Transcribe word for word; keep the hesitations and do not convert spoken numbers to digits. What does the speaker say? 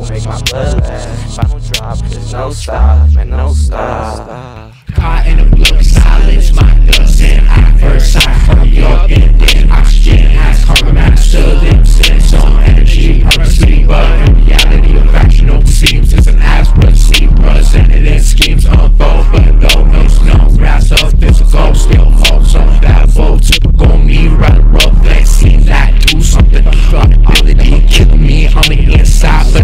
make my blood last. Final drop, there's no stop, man, no stop. Caught in a blur of silence, my dust and I first sight from your end, then oxygen has carbon master them sense on energy, purposely, but in reality a fractional seems it's an aspirin zebras and it in schemes unfold, but though no snow grass of physical still holds on that fold. Typical me, rather rough that seems that do something ability killing me on the inside.